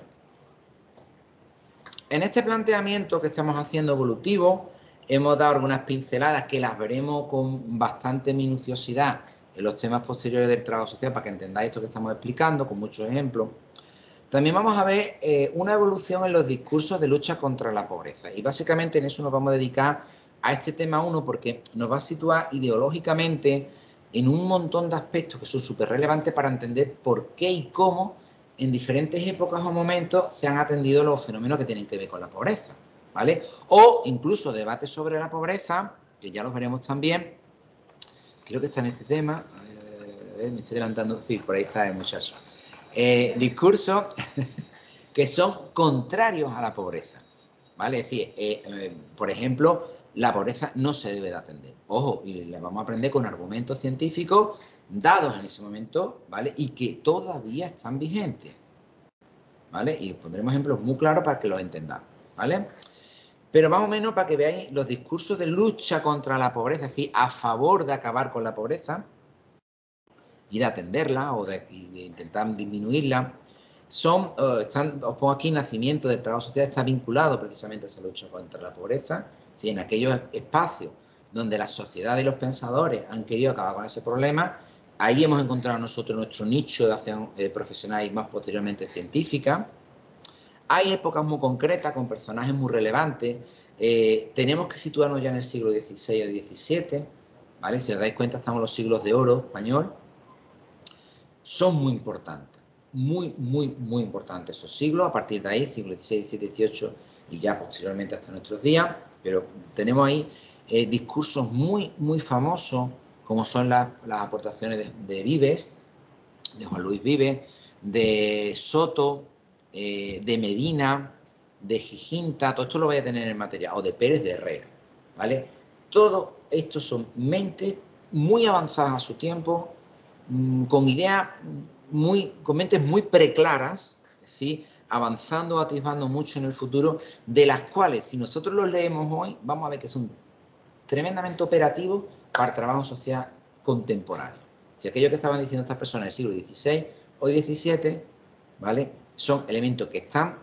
en este planteamiento que estamos haciendo evolutivo, hemos dado algunas pinceladas que las veremos con bastante minuciosidad en los temas posteriores del trabajo social para que entendáis esto que estamos explicando, con muchos ejemplos. También vamos a ver eh, una evolución en los discursos de lucha contra la pobreza. Y básicamente en eso nos vamos a dedicar a este tema uno porque nos va a situar ideológicamente en un montón de aspectos que son súper relevantes para entender por qué y cómo en diferentes épocas o momentos se han atendido los fenómenos que tienen que ver con la pobreza, ¿vale? O incluso debates sobre la pobreza, que ya los veremos también. Creo que está en este tema. A ver, a ver, a ver, me estoy adelantando. Sí, por ahí está el muchacho. Eh, discursos que son contrarios a la pobreza, ¿vale? Es decir, eh, eh, por ejemplo, la pobreza no se debe de atender. Ojo, y la vamos a aprender con argumentos científicos dados en ese momento, ¿vale? Y que todavía están vigentes, ¿vale? Y pondremos ejemplos muy claros para que los entendamos, ¿vale? Pero más o menos para que veáis los discursos de lucha contra la pobreza, es decir, a favor de acabar con la pobreza y de atenderla o de, y de intentar disminuirla, son, uh, están, os pongo aquí, nacimiento del trabajo social está vinculado precisamente a esa lucha contra la pobreza, es decir, en aquellos espacios donde la sociedad y los pensadores han querido acabar con ese problema, ahí hemos encontrado nosotros nuestro nicho de acción eh, profesional y más posteriormente científica. Hay épocas muy concretas con personajes muy relevantes. Eh, tenemos que situarnos ya en el siglo dieciséis o diecisiete, ¿vale? Si os dais cuenta, estamos en los siglos de oro español. Son muy importantes, muy, muy, muy importantes esos siglos. A partir de ahí, siglo dieciséis, diecisiete, dieciocho y ya posteriormente hasta nuestros días. Pero tenemos ahí eh, discursos muy, muy famosos, como son las, las aportaciones de, de Vives, de Juan Luis Vives, de Soto, eh, de Medina, de Giginta, todo esto lo vais a tener en el material, o de Pérez de Herrera, ¿vale? Todo esto son mentes muy avanzadas a su tiempo, mmm, con ideas muy, con mentes muy preclaras, es decir, avanzando, atisbando mucho en el futuro, de las cuales, si nosotros los leemos hoy, vamos a ver que son tremendamente operativos para el trabajo social contemporáneo. Si aquello que estaban diciendo estas personas en el siglo dieciséis o diecisiete, ¿vale?, son elementos que están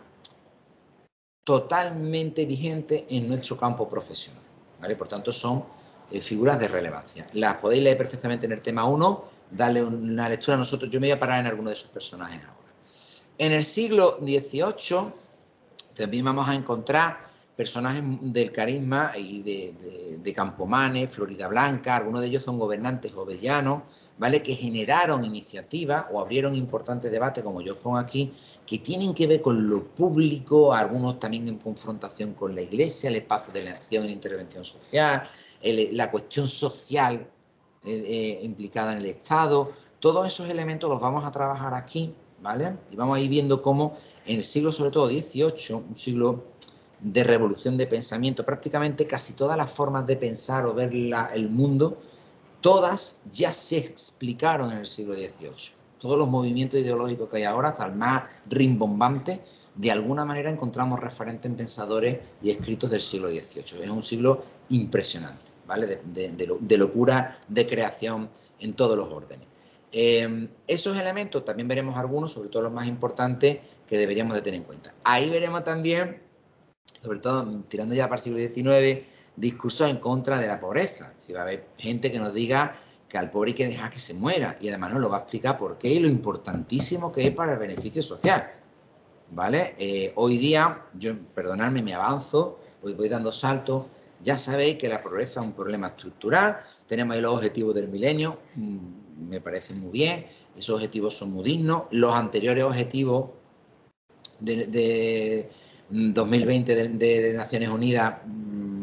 totalmente vigentes en nuestro campo profesional, ¿vale? Por tanto, son eh, figuras de relevancia. Las podéis leer perfectamente en el tema uno, darle una lectura a nosotros. Yo me voy a parar en alguno de esos personajes ahora. En el siglo dieciocho también vamos a encontrar personajes del carisma y de, de, de Campomanes, Florida Blanca, algunos de ellos son gobernantes jovellanos, ¿vale?, que generaron iniciativas o abrieron importantes debates, como yo os pongo aquí, que tienen que ver con lo público, algunos también en confrontación con la Iglesia, el espacio de la acción y intervención social, el, la cuestión social eh, eh, implicada en el Estado. Todos esos elementos los vamos a trabajar aquí, ¿vale? Y vamos a ir viendo cómo en el siglo, sobre todo dieciocho, un siglo de revolución de pensamiento, prácticamente casi todas las formas de pensar o ver la, el mundo, todas ya se explicaron en el siglo dieciocho. Todos los movimientos ideológicos que hay ahora, hasta el más rimbombante, de alguna manera encontramos referentes en pensadores y escritos del siglo dieciocho. Es un siglo impresionante, ¿vale? De, de, de, de locura, de creación en todos los órdenes. Eh, esos elementos también veremos algunos, sobre todo los más importantes, que deberíamos de tener en cuenta. Ahí veremos también, sobre todo tirando ya para el siglo diecinueve, discursos en contra de la pobreza. Si va a haber gente que nos diga que al pobre hay que dejar que se muera y además nos lo va a explicar por qué y lo importantísimo que es para el beneficio social, ¿vale? Eh, hoy día, yo, perdonadme, me avanzo, voy, voy dando saltos. Ya sabéis que la pobreza es un problema estructural. Tenemos ahí los objetivos del milenio, me parece muy bien, esos objetivos son muy dignos. Los anteriores objetivos de, de dos mil veinte de, de, de Naciones Unidas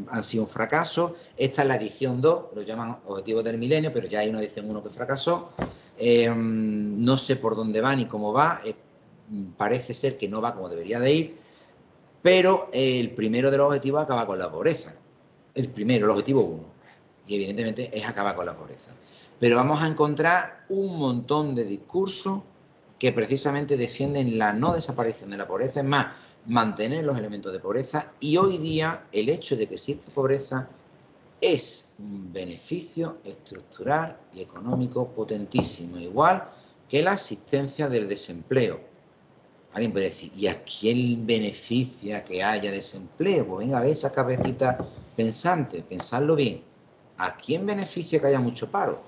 han sido un fracaso. Esta es la edición dos, lo llaman Objetivos del Milenio, pero ya hay una edición uno que fracasó. Eh, no sé por dónde va ni cómo va, eh, parece ser que no va como debería de ir, pero eh, el primero de los objetivos acaba con la pobreza. El primero, el objetivo uno. Y evidentemente es acabar con la pobreza. Pero vamos a encontrar un montón de discursos que precisamente defienden la no desaparición de la pobreza, es más, mantener los elementos de pobreza, y hoy día el hecho de que exista pobreza es un beneficio estructural y económico potentísimo, igual que la existencia del desempleo. Alguien puede decir, ¿y a quién beneficia que haya desempleo? Pues venga, a ver esa cabecita pensante, pensarlo bien. ¿A quién beneficia que haya mucho paro?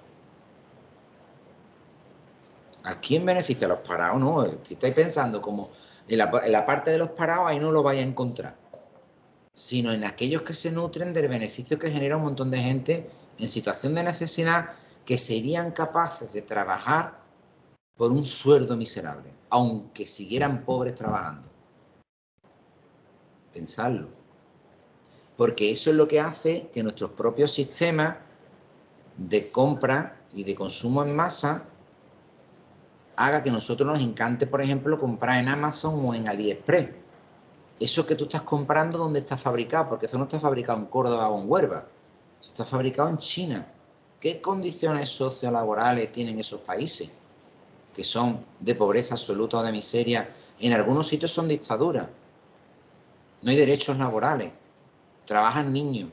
¿A quién beneficia? ¿A los parados? No, si estáis pensando como en la, en la parte de los parados, ahí no lo vais a encontrar, sino en aquellos que se nutren del beneficio que genera un montón de gente en situación de necesidad que serían capaces de trabajar por un sueldo miserable, aunque siguieran pobres trabajando. Pensadlo. Porque eso es lo que hace que nuestros propios sistemas de compra y de consumo en masa haga que a nosotros nos encante, por ejemplo, comprar en Amazon o en AliExpress. Eso que tú estás comprando, ¿dónde está fabricado? Porque eso no está fabricado en Córdoba o en Huelva. Eso está fabricado en China. ¿Qué condiciones sociolaborales tienen esos países? Que son de pobreza absoluta o de miseria. En algunos sitios son dictaduras. No hay derechos laborales. Trabajan niños.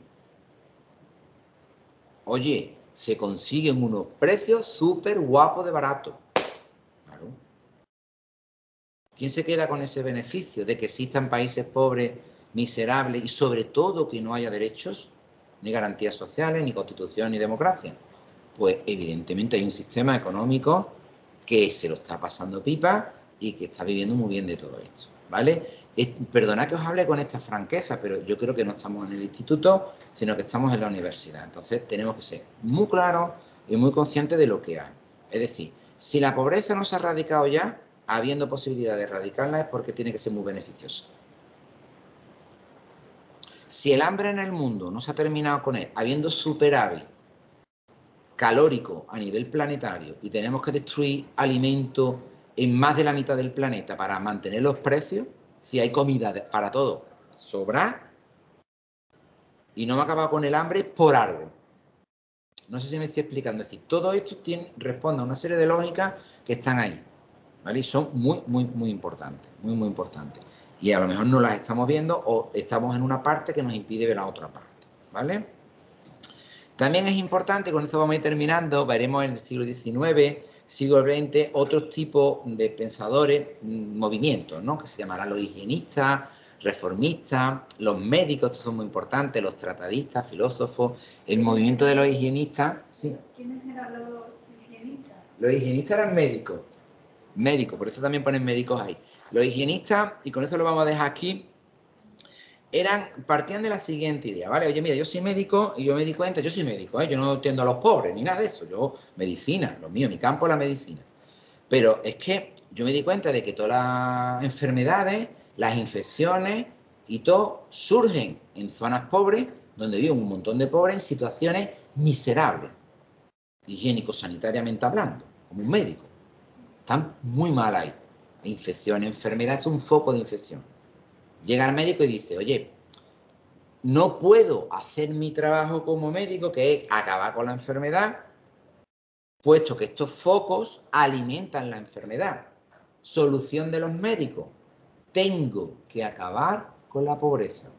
Oye, se consiguen unos precios súper guapos de barato. Claro. ¿Quién se queda con ese beneficio de que existan países pobres, miserables y sobre todo que no haya derechos, ni garantías sociales, ni constitución, ni democracia? Pues evidentemente hay un sistema económico que se lo está pasando pipa y que está viviendo muy bien de todo esto, ¿vale? Es, perdonad que os hable con esta franqueza, pero yo creo que no estamos en el instituto, sino que estamos en la universidad. Entonces tenemos que ser muy claros y muy conscientes de lo que hay. Es decir, si la pobreza no se ha erradicado ya, habiendo posibilidad de erradicarla es porque tiene que ser muy beneficiosa. Si el hambre en el mundo no se ha terminado con él, habiendo superávit calórico a nivel planetario y tenemos que destruir alimentos en más de la mitad del planeta para mantener los precios, si hay comida para todos, sobra y no me ha acabado con el hambre por algo. No sé si me estoy explicando. Es decir, todo esto tiene, responde a una serie de lógicas que están ahí, ¿vale? Y son muy, muy, muy importantes, muy, muy importantes. Y a lo mejor no las estamos viendo o estamos en una parte que nos impide ver la otra parte, ¿vale? También es importante, con esto vamos a ir terminando, veremos en el siglo diecinueve, siglo veinte, otros tipos de pensadores, movimientos, ¿no? Que se llamarán los higienistas, reformistas, los médicos, estos son muy importantes, los tratadistas, filósofos, el movimiento de los higienistas. ¿Sí? ¿Quiénes eran los higienistas? Los higienistas eran médicos, médicos, por eso también ponen médicos ahí. Los higienistas, y con eso lo vamos a dejar aquí, eran, partían de la siguiente idea, ¿vale? Oye, mira, yo soy médico y yo me di cuenta, yo soy médico, ¿eh? Yo no atiendo a los pobres ni nada de eso, yo, medicina, lo mío, mi campo es la medicina. Pero es que yo me di cuenta de que todas las enfermedades, las infecciones y todo surgen en zonas pobres, donde viven un montón de pobres en situaciones miserables, higiénico-sanitariamente hablando, como un médico. Están muy mal ahí. Infección, enfermedad, es un foco de infección. Llega el médico y dice, oye, no puedo hacer mi trabajo como médico, que es acabar con la enfermedad, puesto que estos focos alimentan la enfermedad. Solución de los médicos, tengo que acabar con la pobreza.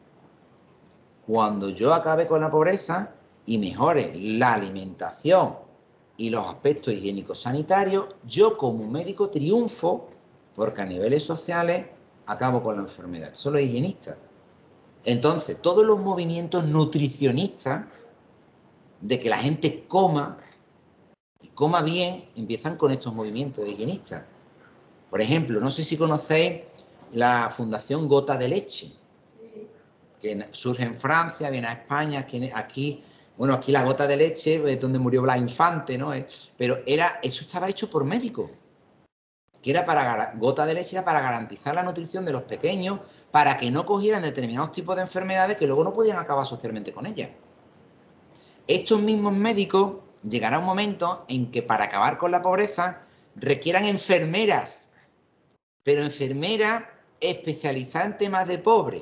Cuando yo acabe con la pobreza y mejore la alimentación y los aspectos higiénicos sanitarios, yo como médico triunfo porque a niveles sociales acabo con la enfermedad. Son los higienistas. Entonces, todos los movimientos nutricionistas de que la gente coma y coma bien empiezan con estos movimientos higienistas. Por ejemplo, no sé si conocéis la Fundación Gota de Leche, sí, que surge en Francia, viene a España, aquí, aquí bueno, aquí la gota de leche es donde murió Blas Infante, ¿no? Pero era, eso estaba hecho por médicos. que era para, gota de leche era para garantizar la nutrición de los pequeños, para que no cogieran determinados tipos de enfermedades que luego no podían acabar socialmente con ellas. Estos mismos médicos llegará un momento en que para acabar con la pobreza requieran enfermeras, pero enfermeras especializadas en temas de pobre,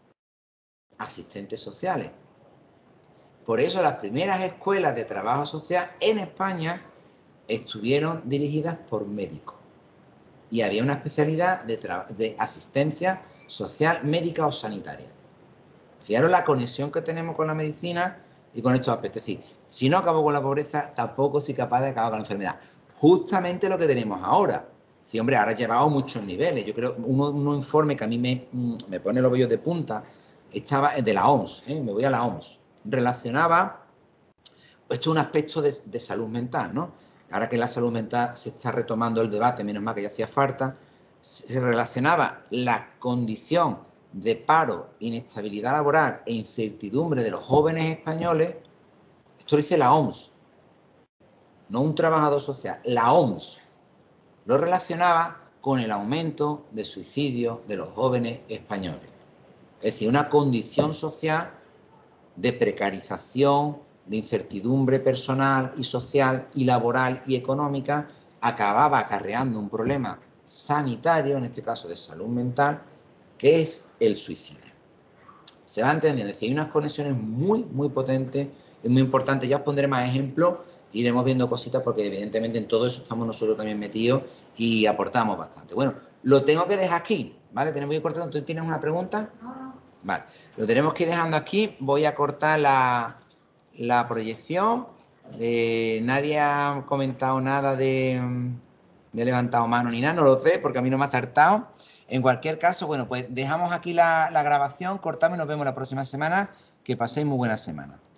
asistentes sociales. Por eso las primeras escuelas de trabajo social en España estuvieron dirigidas por médicos. Y había una especialidad de, de asistencia social, médica o sanitaria. Fijaros la conexión que tenemos con la medicina y con estos aspectos. Es decir, si no acabo con la pobreza, tampoco soy capaz de acabar con la enfermedad. Justamente lo que tenemos ahora. Sí, hombre, ahora llevamos muchos niveles. Yo creo, uno, un informe que a mí me, me pone los vellos de punta, estaba de la O M S, ¿eh? Me voy a la O M S. Relacionaba, esto es un aspecto de, de salud mental, ¿no? Ahora que la salud mental se está retomando el debate, menos mal que ya hacía falta, se relacionaba la condición de paro, inestabilidad laboral e incertidumbre de los jóvenes españoles. Esto lo dice la O M S, no un trabajador social, la O M S lo relacionaba con el aumento de suicidio de los jóvenes españoles. Es decir, una condición social de precarización, de incertidumbre personal y social y laboral y económica, acababa acarreando un problema sanitario, en este caso de salud mental, que es el suicidio. Se va entendiendo, es decir, hay unas conexiones muy, muy potentes, es muy importante. Ya os pondré más ejemplos, iremos viendo cositas porque evidentemente en todo eso estamos nosotros también metidos y aportamos bastante. Bueno, lo tengo que dejar aquí, ¿vale? Tenemos que cortar. ¿Tú tienes una pregunta? Vale, lo tenemos que ir dejando aquí. Voy a cortar la, la proyección. Eh, nadie ha comentado nada de... Me he levantado mano ni nada, no lo sé, porque a mí no me ha saltado. En cualquier caso, bueno, pues dejamos aquí la, la grabación, cortamos y nos vemos la próxima semana. Que paséis muy buena semana.